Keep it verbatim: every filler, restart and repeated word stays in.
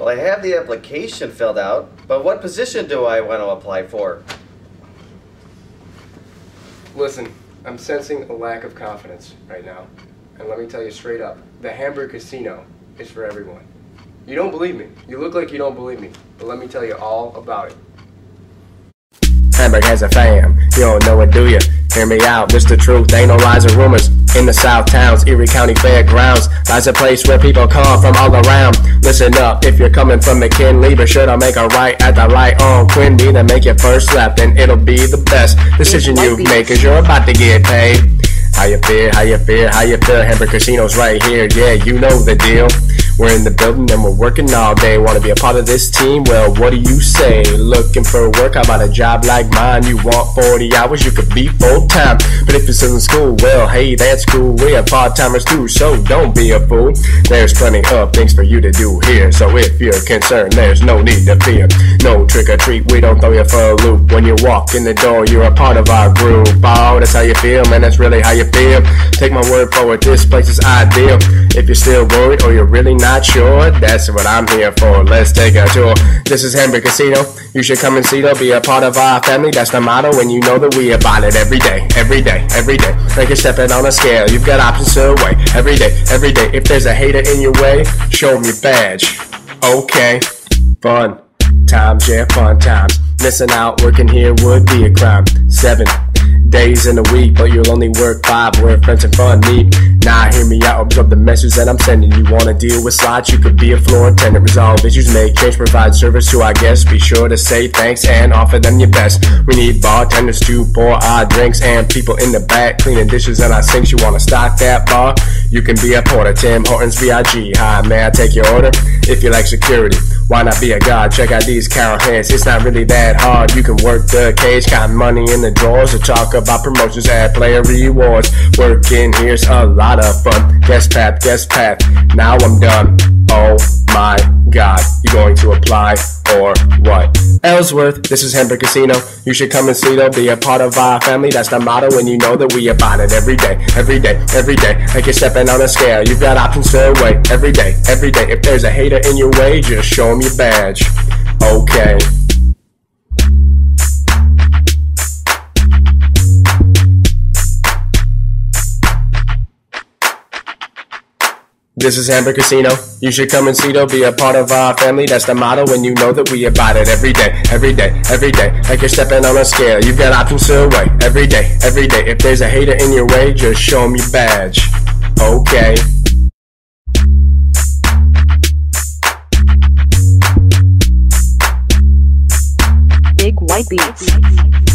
Well, I have the application filled out, but what position do I want to apply for? Listen, I'm sensing a lack of confidence right now. And let me tell you straight up, the Hamburg Casino is for everyone. You don't believe me. You look like you don't believe me. But let me tell you all about it. Hamburg has a fam, you don't know it, do ya? Hear me out, this the truth, ain't no lies or rumors. In the South Towns, Erie County Fairgrounds, lies a place where people come from all around. Listen up, if you're coming from McKinley, be sure to make a right at the light on Quinby. Then make your first left, and it'll be the best decision you make, cause you're about to get paid. How you feel, how you feel, how you feel? Hamburg Casino's right here, yeah, you know the deal. We're in the building and we're working all day. Want to be a part of this team? Well, what do you say? Looking for work? How about a job like mine? You want forty hours? You could be full-time. But if you're still in school, well, hey, that's cool. We have part-timers too, so don't be a fool. There's plenty of things for you to do here. So if you're concerned, there's no need to fear. No trick or treat, we don't throw you for a loop. When you walk in the door, you're a part of our group. Oh, that's how you feel, man, that's really how you feel. Take my word for it, this place is ideal. If you're still worried or you're really not sure, that's what I'm here for. Let's take a tour. This is Hamburg Casino. You should come and see, they'll be a part of our family. That's the motto, and you know that we about it every day, every day, every day. Like you're stepping on a scale, you've got options to weigh. Every day, every day. If there's a hater in your way, show them your badge. Okay, fun times, yeah, fun times. Missing out, working here would be a crime. Seven days in a week, but you'll only work five where friends and fun meet. Now hear me out, absorb the message that I'm sending. You wanna deal with slots, you could be a floor attendant. Resolve issues, make change, provide service to our guests. Be sure to say thanks and offer them your best. We need bartenders to pour our drinks, and people in the back cleaning dishes in our sinks. You wanna stock that bar? You can be a porter. Tim Hortons V I G. Hi, may I take your order? If you like security, why not be a guard? Check out these cow hands, it's not really that hard. You can work the cage, count money in the drawers, or talk about promotions, add player rewards. Working here's a lot of fun. Guest path, guest path, now I'm done. Oh my god, you going to apply or what? Ellsworth, this is Hamburg Casino. You should come and see, they'll be a part of our family. That's the motto, and you know that we about it every day, every day, every day. Like you're stepping on a scale, you've got options to weigh. Every day, every day. If there's a hater in your way, just show them your badge. Okay. This is Hamburg Casino. You should come and see, they'll be a part of our family. That's the motto, and you know that we about it every day, every day, every day. Like you're stepping on a scale, you've got options to weigh. Every day, every day. If there's a hater in your way, just show them your badge. Okay. Big White Beats.